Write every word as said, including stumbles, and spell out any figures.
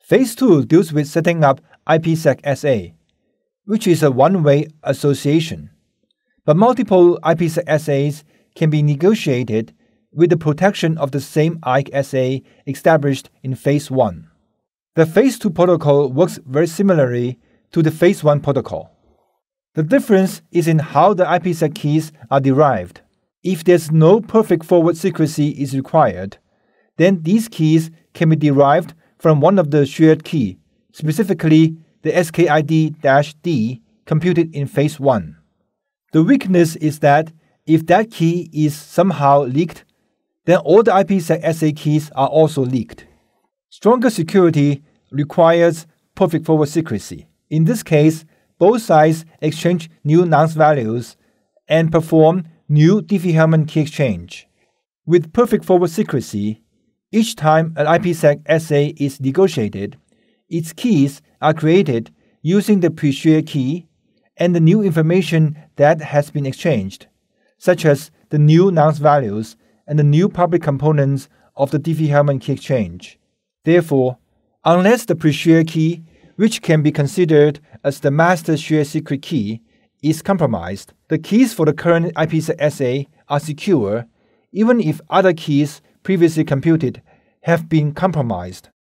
Phase two deals with setting up IPsec S A, which is a one-way association. But multiple IPsec S As can be negotiated with the protection of the same I K E S A established in Phase one. The Phase two protocol works very similarly to the Phase one protocol. The difference is in how the IPsec keys are derived. If there's no perfect forward secrecy is required, then these keys can be derived from one of the shared key, specifically the S K I D D computed in Phase one. The weakness is that if that key is somehow leaked, then all the IPsec S A keys are also leaked. Stronger security requires perfect forward secrecy. In this case, both sides exchange new nonce values and perform new Diffie-Hellman key exchange. With perfect forward secrecy, each time an IPsec S A is negotiated, its keys are created using the pre-shared key and the new information that has been exchanged, such as the new nonce values and the new public components of the Diffie-Hellman key exchange. Therefore, unless the pre-shared key, which can be considered as the master shared secret key, is compromised, the keys for the current IPsec S A are secure, even if other keys previously computed have been compromised.